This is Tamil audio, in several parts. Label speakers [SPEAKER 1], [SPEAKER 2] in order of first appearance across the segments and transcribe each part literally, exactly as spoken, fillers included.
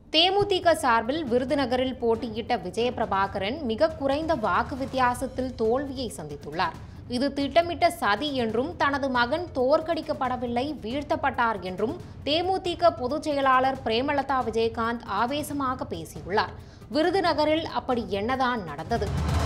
[SPEAKER 1] தேமுதிக சார்பில் விருதுநகரில் போட்டியிட்ட விஜய பிரபாகரன் மிக குறைந்த வாக்கு வித்தியாசத்தில் தோல்வியை சந்தித்துள்ளார். இது திட்டமிட்ட சதி என்றும் தனது மகன் தோற்கடிக்கப்படவில்லை, வீழ்த்தப்பட்டார் என்றும் தேமுதிக பொதுச் செயலாளர் பிரேமலதா விஜயகாந்த் ஆவேசமாக பேசியுள்ளார். விருதுநகரில் அப்படி என்னதான் நடந்தது?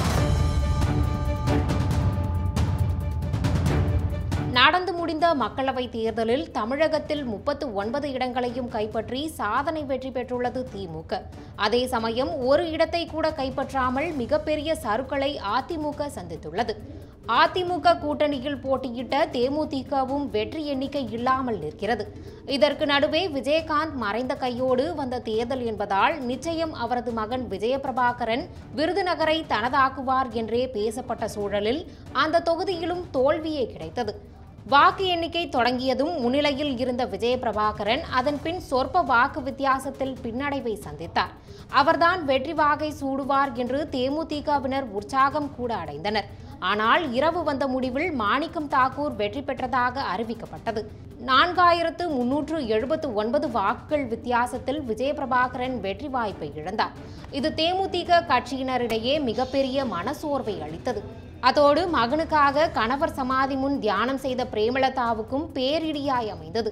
[SPEAKER 1] நடந்து முடிந்த மக்களவைத் தேர்தலில் தமிழகத்தில் முப்பத்து ஒன்பது இடங்களையும் கைப்பற்றி சாதனை வெற்றி பெற்றுள்ளது திமுக. அதே சமயம் ஒரு இடத்தை கூட கைப்பற்றாமல் மிகப்பெரிய சறுக்கலை அதிமுக சந்தித்துள்ளது. அதிமுக கூட்டணியில் போட்டியிட்ட தேமுதிகவும் வெற்றி எண்ணிக்கை இல்லாமல் நிற்கிறது. இதற்கு நடுவே விஜயகாந்த் மறைந்த கையோடு வந்த தேர்தல் என்பதால் நிச்சயம் அவரது மகன் விஜய பிரபாகரன் விருதுநகரை தனதாக்குவார் என்றே பேசப்பட்ட சூழலில் அந்த தொகுதியிலும் தோல்வியே கிடைத்தது. வாக்கு எண்ணிக்கை தொடங்கியதும் முன்னிலையில் இருந்த விஜய பிரபாகரன் அதன் பின் சொற்ப வாக்கு வித்தியாசத்தில் பின்னடைவை சந்தித்தார். அவர்தான் வெற்றி வாகை சூடுவார் என்று தேமுதிகவினர் உற்சாகம் கூட அடைந்தனர். ஆனால் இரவு வந்த முடிவில் மாணிக்கம் தாக்கூர் வெற்றி பெற்றதாக அறிவிக்கப்பட்டது. நான்காயிரத்து முன்னூற்று எழுபத்து ஒன்பது வாக்குகள் வித்தியாசத்தில் விஜய பிரபாகரன் வெற்றி வாய்ப்பை இழந்தார். இது தேமுதிக கட்சியினரிடையே மிகப்பெரிய மனசோர்வை அளித்தது. அதோடு மகனுக்காக கணவர் சமாதி முன் தியானம் செய்த பிரேமலதாவுக்கும் பேரிடியாய் அமைந்தது.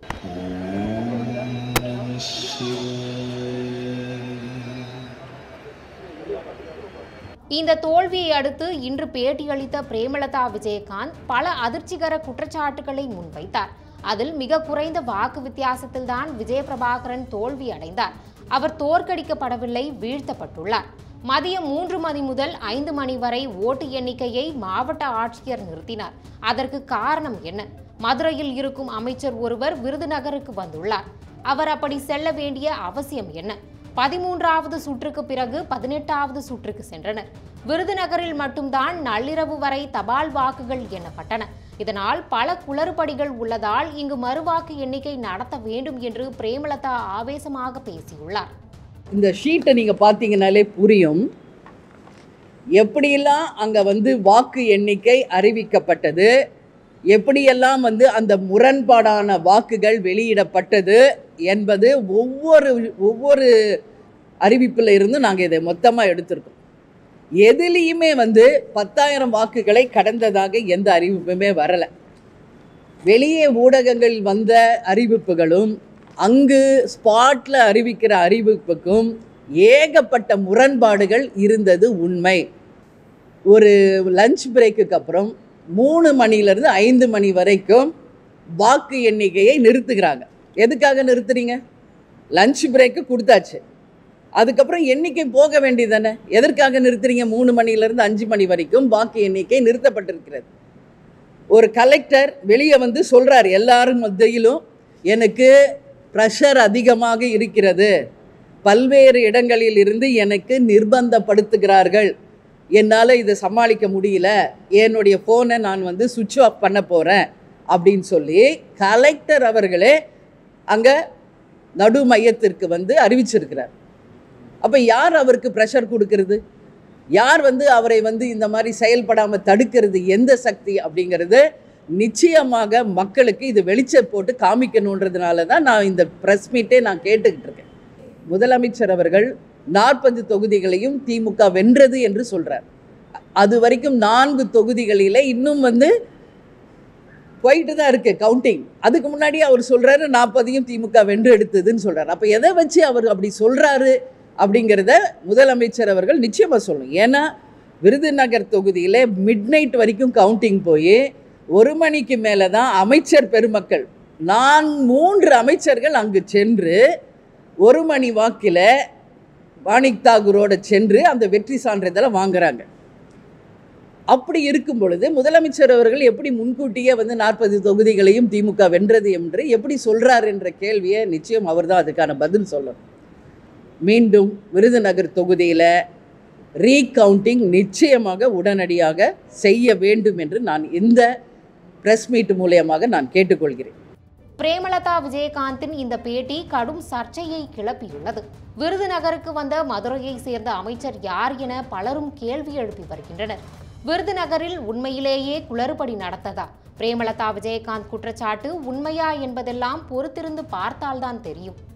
[SPEAKER 1] இந்த தோல்வியை அடுத்து இன்று பேட்டியளித்த பிரேமலதா விஜயகாந்த் பல அதிர்ச்சிகர குற்றச்சாட்டுகளை முன்வைத்தார். அதில் மிக குறைந்த வாக்கு வித்தியாசத்தில்தான் விஜய பிரபாகரன் தோல்வி அடைந்தார். அவர் தோற்கடிக்கப்படவில்லை, வீழ்த்தப்பட்டுள்ளார். மதியம் மூன்று மணி முதல் ஐந்து மணி வரை ஓட்டு எண்ணிக்கையை மாவட்ட ஆட்சியர் நிறுத்தினார். அதற்கு காரணம் என்ன? மதுரையில் இருக்கும் அமைச்சர் ஒருவர் விருதுநகருக்கு வந்துள்ளார். அவர் அப்படி செல்ல வேண்டிய அவசியம் என்ன? பதிமூன்றாவது சுற்றுக்கு பிறகு பதினெட்டாவது சுற்றுக்கு சென்றனர். விருதுநகரில் மட்டும்தான் நள்ளிரவு வரை தபால் வாக்குகள் எண்ணப்பட்டன. இதனால் பல குளறுபடிகள் உள்ளதால் இங்கு மறுவாக்கு எண்ணிக்கை நடத்த வேண்டும் என்று பிரேமலதா ஆவேசமாக பேசியுள்ளார்.
[SPEAKER 2] இந்த ஷீட்டை நீங்கள் பார்த்தீங்கன்னாலே புரியும் எப்படியெல்லாம் அங்கே வந்து வாக்கு எண்ணிக்கை அறிவிக்கப்பட்டது, எப்படியெல்லாம் வந்து அந்த முரண்பாடான வாக்குகள் வெளியிடப்பட்டது என்பது ஒவ்வொரு ஒவ்வொரு அறிவிப்பில் இருந்து நாங்கள் இதை மொத்தமாக எடுத்திருக்கோம். எதுலேயுமே வந்து பத்தாயிரம் வாக்குகளை கடந்ததாக எந்த அறிவிப்புமே வரலை. வெளியே ஊடகங்கள் வந்த அறிவிப்புகளும் அங்கு ஸ்பாட்டில் அறிவிக்கிற அறிவிப்புக்கும் ஏகப்பட்ட முரண்பாடுகள் இருந்தது உண்மை. ஒரு லஞ்ச் பிரேக்குக்கு அப்புறம் மூணு மணிலேருந்து ஐந்து மணி வரைக்கும் வாக்கு எண்ணிக்கையை நிறுத்துகிறாங்க. எதுக்காக நிறுத்துறீங்க? லஞ்ச் பிரேக்கு கொடுத்தாச்சு, அதுக்கப்புறம் எண்ணிக்கை போக வேண்டியதானே. எதற்காக நிறுத்துறீங்க? மூணு மணிலேருந்து அஞ்சு மணி வரைக்கும் வாக்கு எண்ணிக்கை நிறுத்தப்பட்டிருக்கிறது. ஒரு கலெக்டர் வெளியே வந்து சொல்கிறார், எல்லாரும் மத்தியிலும் எனக்கு ப்ரெஷர் அதிகமாக இருக்கிறது, பல்வேறு இடங்களில் இருந்து எனக்கு நிர்பந்தப்படுத்துகிறார்கள், என்னால் இதை சமாளிக்க முடியல, என்னுடைய ஃபோனை நான் வந்து சுவிட்ச் ஆஃப் பண்ண போகிறேன் அப்படின்னு சொல்லி கலெக்டர் அவர்களே அங்கே நடு மையத்திற்கு வந்து அறிவிச்சிருக்கிறார். அப்போ யார் அவருக்கு ப்ரெஷர் கொடுக்கறது? யார் வந்து அவரை வந்து இந்த மாதிரி செயல்படாமல் தடுக்கிறது? எந்த சக்தி அப்படிங்கிறது நிச்சயமாக மக்களுக்கு இது வெளிச்சம் போட்டு காமிக்கணுன்றதுனால தான் நான் இந்த ப்ரெஸ் மீட்டே நான் கேட்டுக்கிட்டு இருக்கேன். முதலமைச்சர் அவர்கள் நாற்பது தொகுதிகளையும் திமுக வென்றது என்று சொல்கிறார். அது வரைக்கும் நான்கு தொகுதிகளில் இன்னும் வந்து போயிட்டு தான் இருக்குது கவுண்டிங். அதுக்கு முன்னாடி அவர் சொல்கிறாரு நாற்பதையும் திமுக வென்று எடுத்ததுன்னு சொல்கிறார். அப்போ எதை வச்சு அவர் அப்படி சொல்கிறாரு அப்படிங்கிறத முதலமைச்சர் அவர்கள் நிச்சயமாக சொல்லணும். ஏன்னா விருதுநகர் தொகுதியில் மிட் நைட் வரைக்கும் கவுண்டிங் போய் ஒரு மணிக்கு மேலே தான் அமைச்சர் பெருமக்கள், நான் மூன்று அமைச்சர்கள் அங்கு சென்று ஒரு மணி வாக்கில் மாணிக் தாகூரோடு சென்று அந்த வெற்றி சான்றிதழை வாங்குறாங்க. அப்படி இருக்கும் பொழுது முதலமைச்சர் அவர்கள் எப்படி முன்கூட்டியே வந்து நாற்பது தொகுதிகளையும் திமுக வென்றது என்று எப்படி சொல்கிறார் என்ற கேள்வியை நிச்சயம் அவர் தான் அதுக்கான பதில் சொல்லணும். மீண்டும் விருதுநகர் தொகுதியில் ரீகவுண்டிங் நிச்சயமாக உடனடியாக செய்ய வேண்டும் என்று நான் இந்த பிரஸ் மீட் மூலமாக நான் கேட்டுக்கொள்கிறேன்.
[SPEAKER 1] பிரேமலதா விஜயகாந்தின் இந்த பேட்டி கடும் சர்ச்சையை கிளப்பியுள்ளது. விருதுநகருக்கு வந்த மதுரையை சேர்ந்த அமைச்சர் யார் என பலரும் கேள்வி எழுப்பி வருகின்றனர். விருதுநகரில் உண்மையிலேயே குளறுபடி நடந்ததா? பிரேமலதா விஜயகாந்த் குற்றச்சாட்டு உண்மையா என்பதெல்லாம் பொறுத்திருந்து பார்த்தால்தான் தெரியும்.